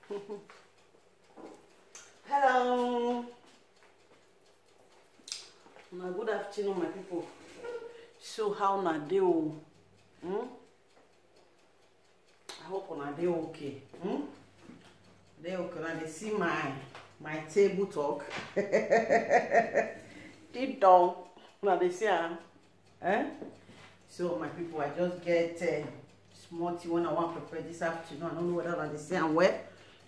Hello. Good afternoon, my people. So how na dey o? I hope una dey okay. Dey okay. Now they see my table talk. Deep down. Now they see So my people, I just get small tea when I want to prepare this afternoon. I don't know whether they say I'm wet.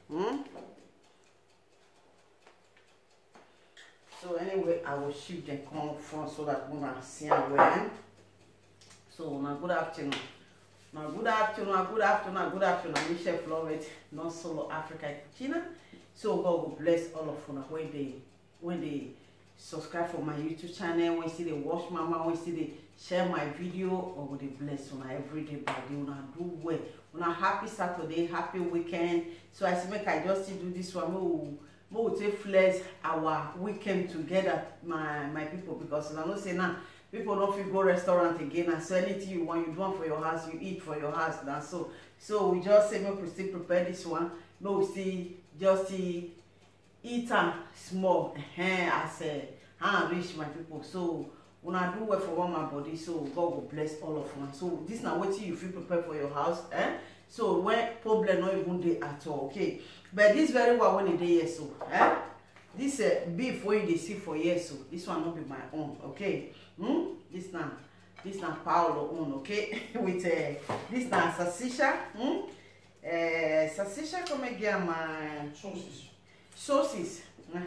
So anyway, I will shift them come front so that when I see and when. So now good afternoon. Now good afternoon, good afternoon, good afternoon. I'm Chef Florette, non solo Africa Cucina. So God will bless all of you when they subscribe for my YouTube channel, when you see they watch mama, when you see they share my video, or will they bless you every day by day. Una do well. Una happy Saturday, happy weekend. So I say make I just do this one. More take flex our weekend together, my people, because I know say now people don't feel go restaurant again and so anything you want you do for your house, you eat for your house. Now so we just say make we still prepare this one, make we still just eat and small as hand reach my people. So when I do well for one my body, so God will bless all of us. So this now what you feel prepare for your house, so when problem not even there at all, okay. But this very well when it is so, this beef when they see for years, so this one not be my own, okay. This now Paolo own, okay. With this now salsicha, salsicha come again my sauces.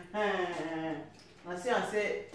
I say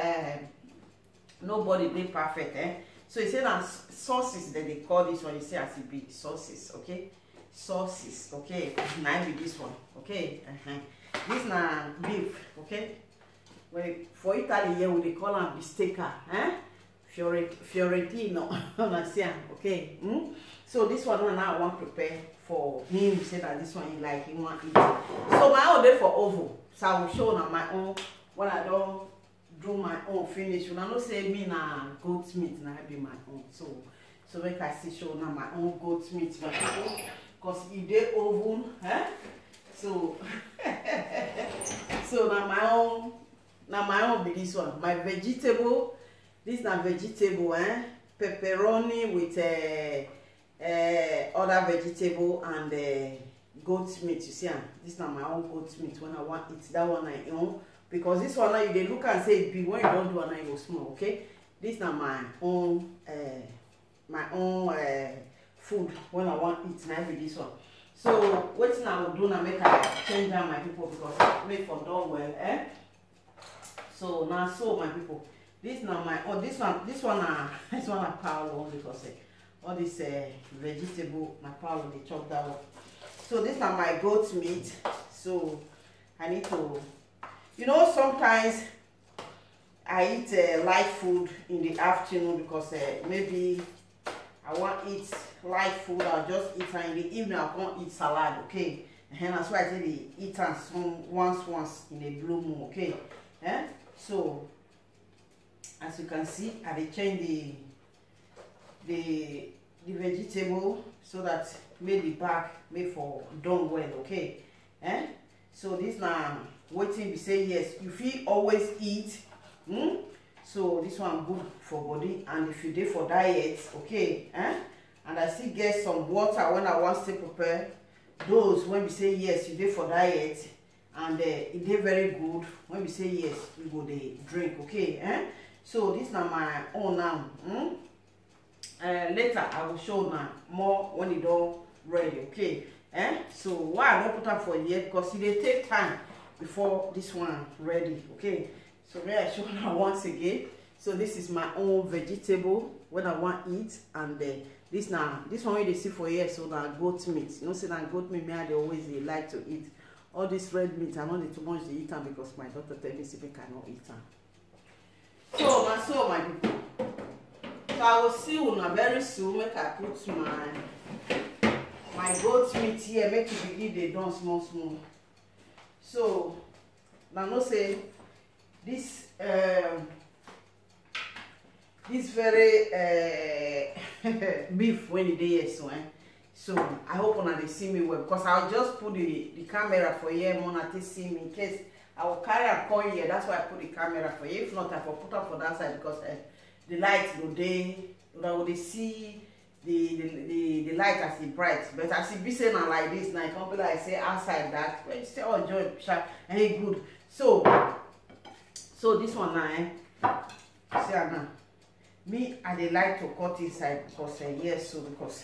nobody be perfect, So he said that sauces that they call this one, he say as it be sauces, okay. Sauces, okay. Now be this one, okay. This na beef, okay. When for Italy here we call them bistecca, Fiorentino, okay. So this one now I want to prepare for him. Say that this one he like, he want eat. So my own day for oval. So I will show now my own when I don't do my own finish. When I don't say me na goat meat, na be my own. So make I see show now my own goat meat, my people. Cause if they oven, so so now my own be this one. My vegetable, this na vegetable, pepperoni with other vegetable and goat meat. You see, this na my own goat meat. When I want it, that one I own, because this one now you they look and say it be when you don't do one, you go small, okay. This na my own food when I want it now with this one. So what I will do now make I change down my people because make for done well, So now my people, this now my this one are Paolo because all this vegetable my Paolo they chop that one. So this now my goat meat. So I need to, sometimes I eat light food in the afternoon because maybe I want to eat light food. I'll just eat, and in the evening I can't eat salad, okay. And that's why I say they eat once in a blue moon, okay. So as you can see, I change the vegetable so that made the back made for done well, okay. So this now waiting we say yes, you feel always eat. So this one good for body, and if you did for diet, okay, and I still get some water when I want to prepare those. When we say yes, you did for diet, and it did very good. When we say yes, you go the drink, okay. So this now my own now. Later I will show now more when it all ready, okay. So why I don't put up for yet, because it they take time before this one ready, okay. So may I show now once again. So this is my own vegetable when I want to eat, and this one they see for here. So that goat meat, say that goat meat, they always they like to eat. All this red meat, I know they too much they eat them because my daughter tell me if I cannot eat them. So my people, so I will see you now very soon. Make I put my goat meat here, make it begin they done small. So now no say this very beef when it is so So I hope una dey see me well, because I'll just put the camera for here, Mona to see me in case I will carry a coin here. That's why I put the camera for here. If not, I will put up for that side, because the light go dey, una go dey see the light as it bright. But as it be saying now like this, now it can't be like say outside that. When you say oh joy, hey good. So this one now, see now. Me, I dey like to cut inside because yes, so because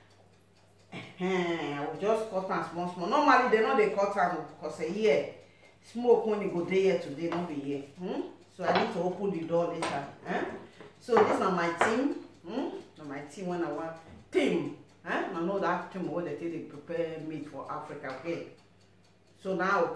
I will just cut am small. Normally they know they cut am because here smoke when you go there here today, not be here. So I need to open the door later. So this is my team. My team when I want team. I know that team what they take they prepare meat for Africa. Okay. So now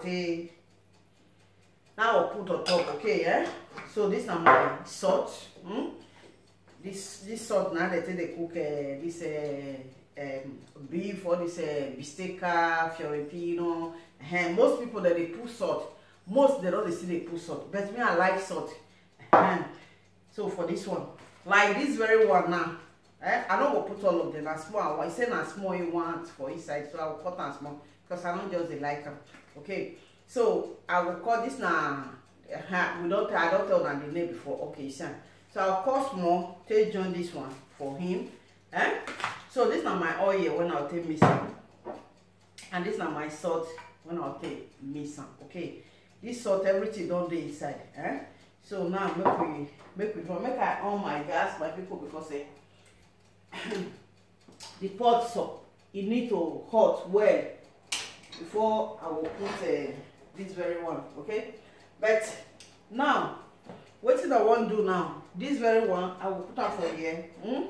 I'll put on top. Okay. So this is my salt. This salt now they take they cook this beef or this bistecca, fiorentino. Most people that they put salt, most they don't see they put salt, but me I like salt. So for this one, like this very one now, I don't go put all of them as small. I say na small you want for inside, so I will cut them small because I don't just like them. Okay, so I will cut this now. I don't tell them the name before. Okay, so I'll cut small. Take join this one for him. So this is my oil when I'll take mix am, and this is my salt when I'll take mix am. Okay, this salt everything don't dey inside. So now make I on my gas, my people, because the pot so it need to hot well before I will put this very one. Okay, but now what I want to do now, this very one I will put up for here.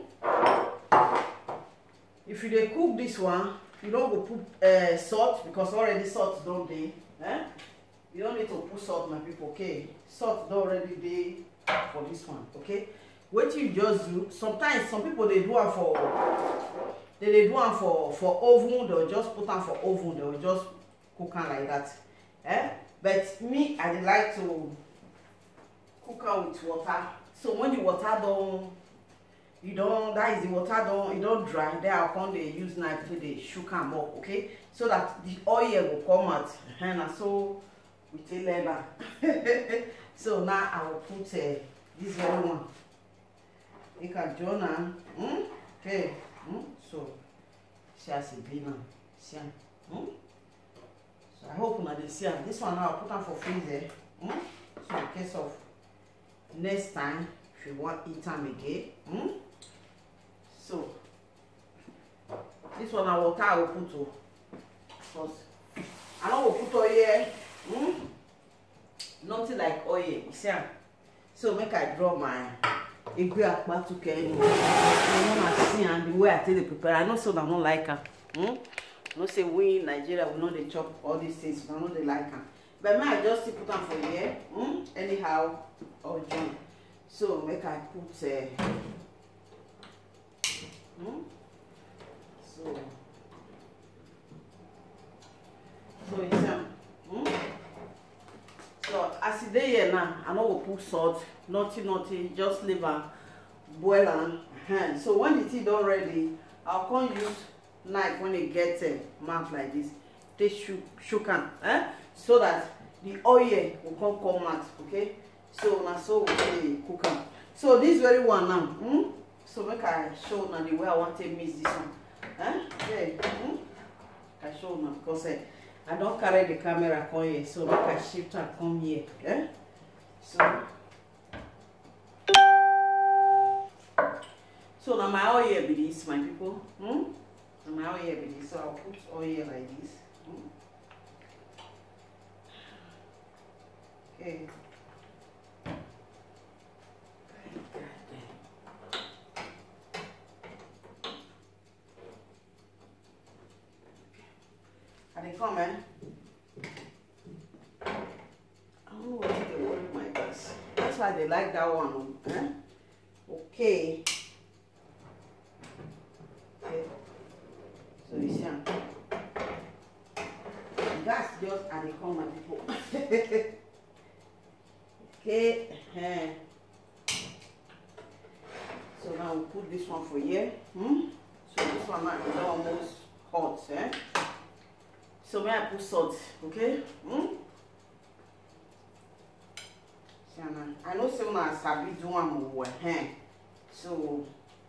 If you dey cook this one, you don't go put salt because already salt don't dey. You don't need to put salt, my people. Okay, salt don't already dey for this one. Okay, what you just do, sometimes some people they do it for oven. They'll just put them for oven. They'll just cook them like that. But me, I like to cook them with water. So when the water don't, that is the water it don't dry, then I'll come they use knife to they shook them up. Okay, so that the oil will come out. And so we take leather. So now I will put this very one. You can join them. Okay. So see as it be now. See. So I hope now they see this one now I'll put them for freezer. So in case of next time if you want eat them again. So this one I will put to because I don't will put oil here. Nothing like oil, you see. So make I draw my egg back to Kenya. And the way I take the prepare, I know so I don't like her. No say we in Nigeria we know they chop all these things, but I know they like them. But may I just put them for here. Anyhow, or join. So make I put so it's so as it dey here now, I know we put salt, nothing, just leave and boil and so when the tea done ready, I'll come use knife when it gets mouth like this. They shook am, so that the oil will come out. Okay, so now so we cook them. So this very one now, so make I show now the way I want to mix this one. I show now because I don't carry the camera come here, so make I shift and come here. So now my oil be this, my people. Now my oil be this, so I'll put oil like this. Okay. And they come, I don't know what they worry my gas. That's why they like that one. Okay. So you see, gas just and they come, my people. Okay. So now we'll put this one for here. So this one now is almost hot, eh? So may I put salt, okay? I know say una sabi do am well, eh? So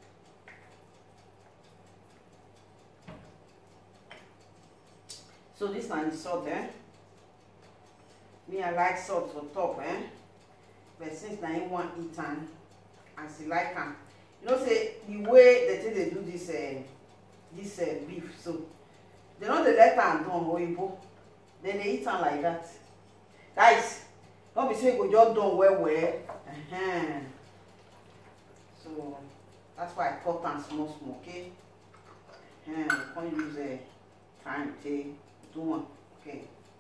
this one is salt, eh? Me, I like salt on top, eh? But since I ain't want eat am, as you like am. You know, say the way they do this beef, so they don't let am do oyibo. Then they eat am like that. Guys, don't be saying go just done well. So that's why I cut am small, okay? We can't use time to do one, okay?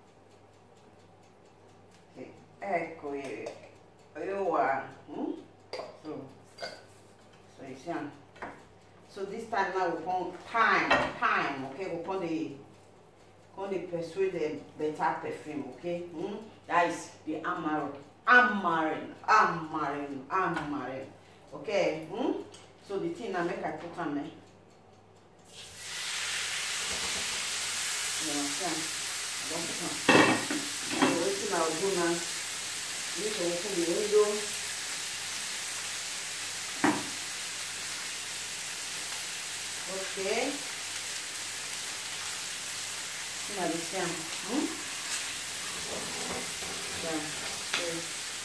Ecco, so you see, so this time now we want time, okay? We want the persuade the better perfume, okay? That is the amarin, okay? So the thing I make I put on there. You understand? I don't put on. So this thing I will do now. This will open the window. Okay. Now this one. Yeah. Okay.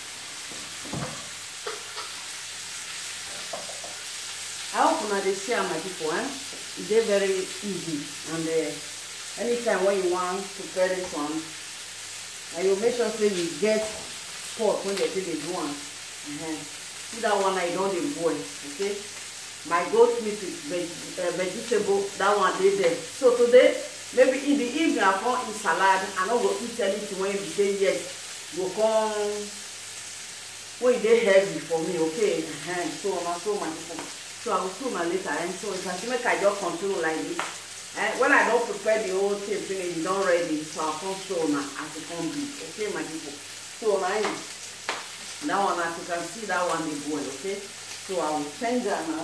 I hope now they share my people, it's very easy, and anytime when you want to prepare this one, and you make sure say you get pot when they do one. See that one I don't boil, okay? My goat meat is vegetable, that one is there. So today, maybe in the evening I come eat salad, I don't go eat anything when you say yes. Go come when they heavy for me, okay? So my people. So I will show my later, and so if I make I just continue like this. When I don't prepare the whole thing, finish, it's not ready, so I'll come show now as it can be, okay, my people. So now, that one, as you can see, that one they boil, okay. So I will change that now.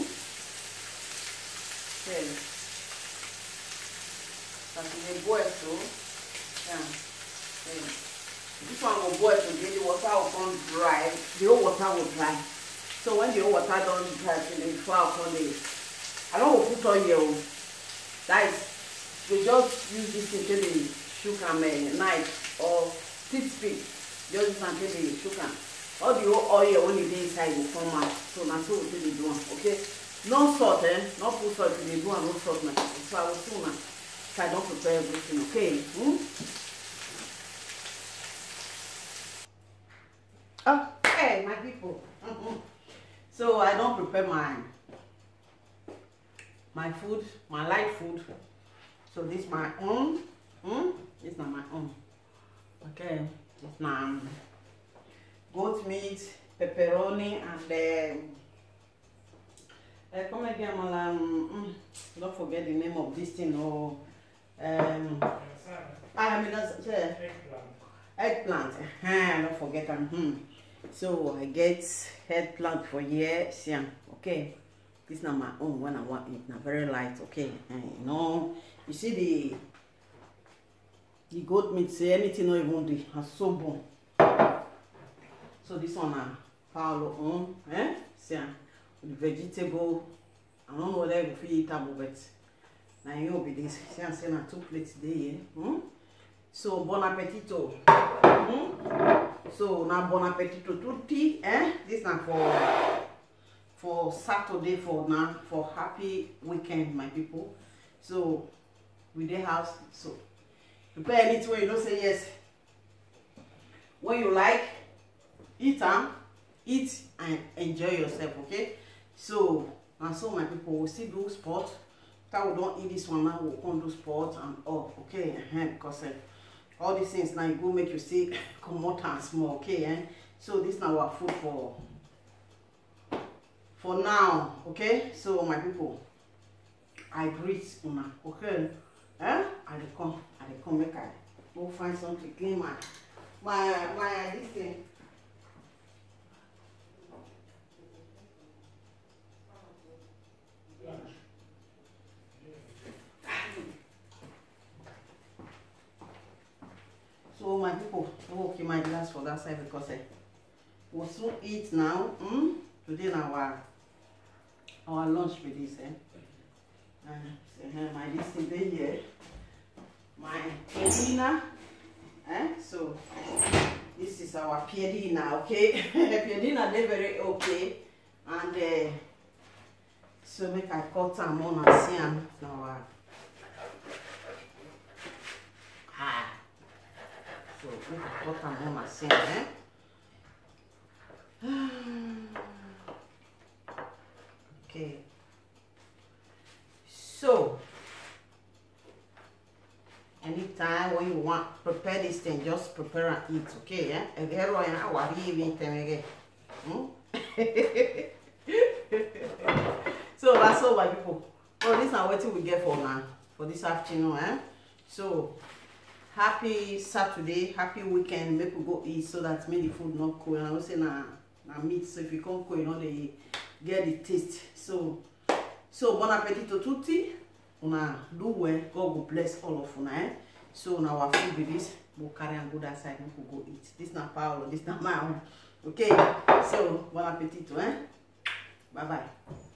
Okay. As they boil, so yeah. Okay. This one will boil today. The water will come dry. The whole water will dry. So when the whole water don't dry, the flour for the. I don't put on here. Guys, we just use this until the sugar knife or toothpick. Just use until the sugar. All the oil when it is inside will come out. So now so we do one, okay? No salt, not put salt in the do and no salt, my people. So I will soon now. So I don't prepare everything, okay? Okay, my people. So I don't prepare my food, my light food. So this is my own. This is not my own. Okay, this is my goat meat, pepperoni, and come again, don't forget the name of this thing. Or that's eggplant. Don't forget them. So I get eggplant for here. Okay. This is not my own when I want it. Not very light, okay. You know, you see the goat meat, say anything not even the so bon. So this one Paolo on, see with vegetable. I don't know whether if you eat about, but now you will be this. See, I'm saying 2 plates there. So bon appetito. So now bon appetito tutti. This now for Saturday, for happy weekend, my people. So we dey house, so prepare anything when you don't say yes. When you like, eat and enjoy yourself, okay? So and so my people will still do sport. That we don't eat this one now, we'll come do sport and all, okay? Because all these things now go make you see come out and small, okay? So this now our food for now, okay? So my people, I greet una, okay? I come make I go find something clean my this thing. we'll keep my glass for that side because we'll soon eat now. Today now our lunch with this. My this thing here, my piadina. So this is our piadina, okay? Piadina they very okay, and so make I cut them on and see them now. So make I cut them on and see them. Okay. So anytime when you want prepare this thing, just prepare and eat, okay? So that's all, my people. Oh, this is what we get for now, for this afternoon. So happy Saturday, happy weekend. Make we go eat so that make the food not cold. And I will say na meat, so if you can't cold, you know they get the taste. So bon appetit to tutti. Una do well. God will bless all of una. So now our food with this, we'll carry and go that side and we'll go eat. This not Paolo, this not my own. Okay. So bon appetit, Bye bye.